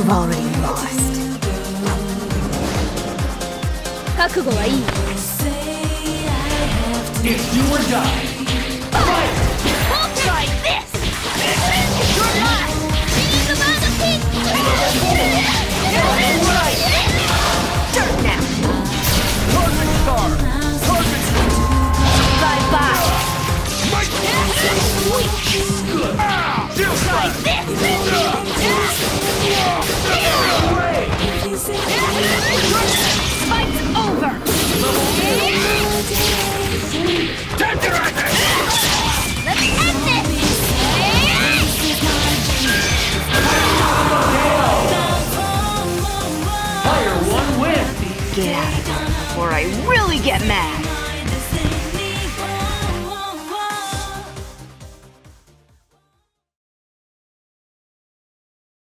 You've already lost. 覚悟はいい。 It's do or die. Fight! Hold like this! You're lost! Being about the peak! Dirt now! Cosmic Star! Cosmic Star! Bye-bye! Good! Still Like this! Fight's over! Tenderizer! Let's end this! Fire one win! Get out of here before I really get mad!